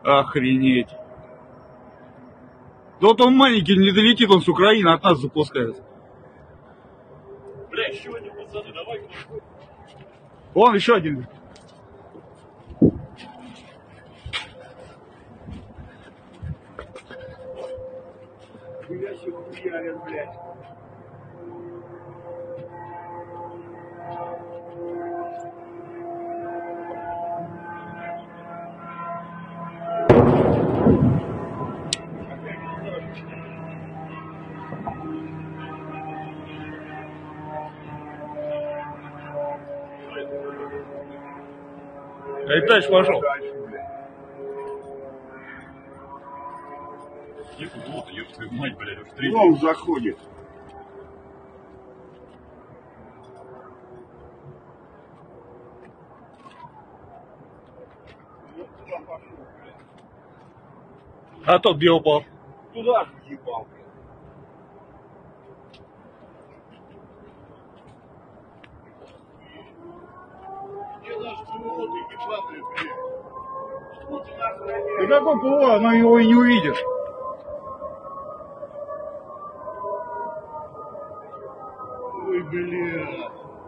Охренеть. Да вот он маленький, не долетит, он с Украины от нас запускает. Бля, еще один, пацаны, давай. Вон еще один. Я себе хуярен, блядь. Айтач пошел. Вот, ёб твою мать, блядь, уж третий. Он заходит. А тот где упал? Туда же ебал. Да какой ПВО, она его и не увидит. Ой, бля.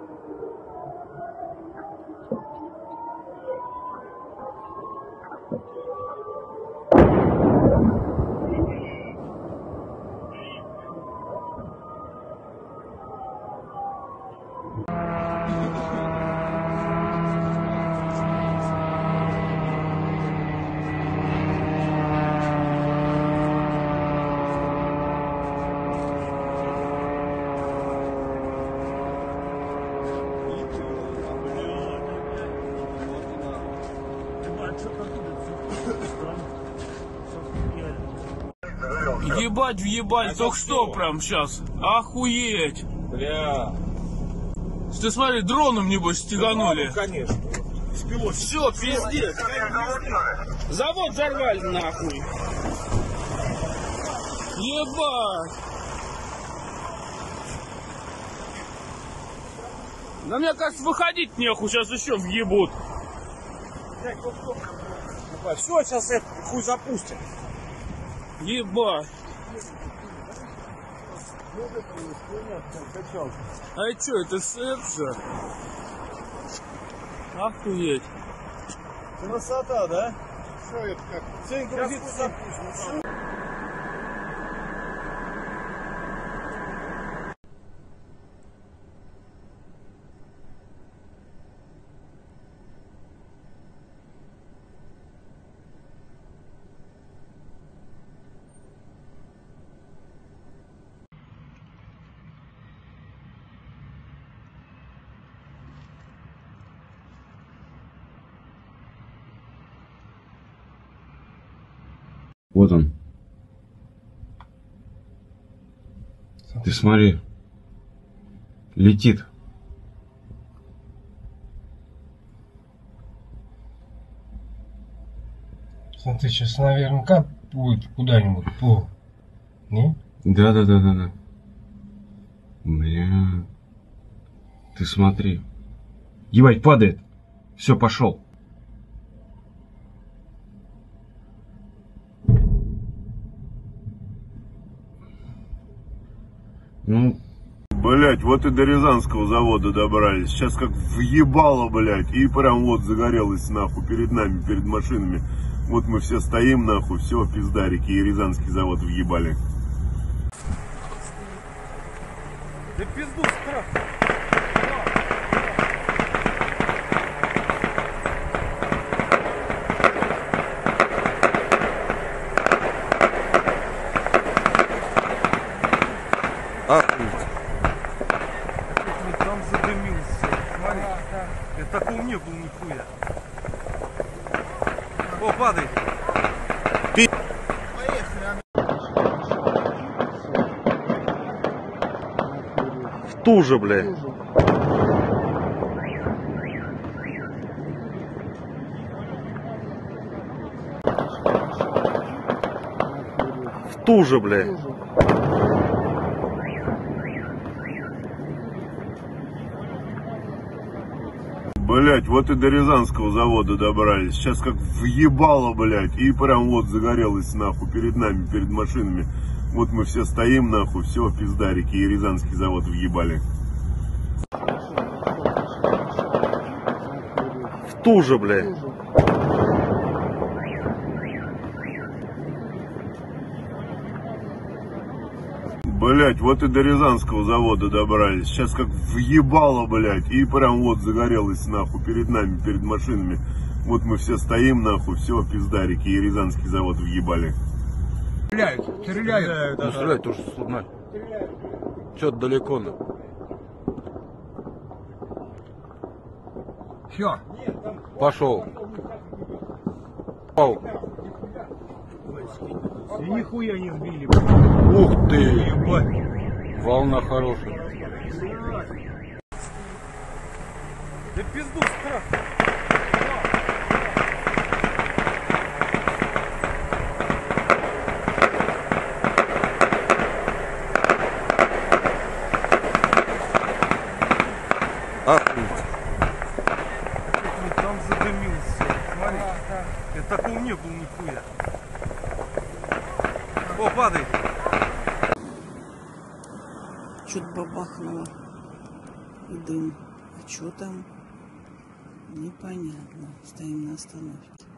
Ебать, въебать, только что прям сейчас. Охуеть. Бля. Ты смотри, дроном небось стеганули. Конечно. Все, пиздец. Завод взорвали нахуй. Ебать. Да мне кажется, выходить нехуй, сейчас еще въебут. Все, сейчас это хуй запустим. Ебать. А что, это сэп же? Охуеть. Красота, да? Все это как? Все грузится. Вот он. Ты смотри. Летит. Смотри, сейчас наверняка будет куда-нибудь по. Не? Да. Бля. Ты смотри. Ебать, падает. Все, пошел. Ну, Блять, вот и до Рязанского завода добрались. Сейчас как въебало, блять. И прям вот загорелось нахуй перед нами, перед машинами. Вот мы все стоим нахуй, все, пиздарики. И Рязанский завод въебали. Да пизду страх. Там задымился. Смотри. Я такого не был нихуя. О, падай. В ту же, блядь. В ту же, блядь. Блять, вот и до Рязанского завода добрались. Сейчас как въебало, блять. И прям вот загорелось нахуй перед нами, перед машинами. Вот мы все стоим нахуй, все, пиздарики. И Рязанский завод въебали. В ту же, блядь. Блять, вот и до Рязанского завода добрались. Сейчас как въебало, блять. И прям вот загорелось нахуй перед нами, перед машинами. Вот мы все стоим нахуй, все, пиздарики. И Рязанский завод въебали. Стреляют. Ну стрелять тоже слабо. Что-то далеко, ну. Все. Пошел. Пау. И нихуя не сбили. Ух ты! Ебать. Волна хорошая. Да пизду страх. Там задымился. Смотри. Я такого не было нихуя. О, падай. Что-то бабахнуло. И дым. А что там? Непонятно. Стоим на остановке.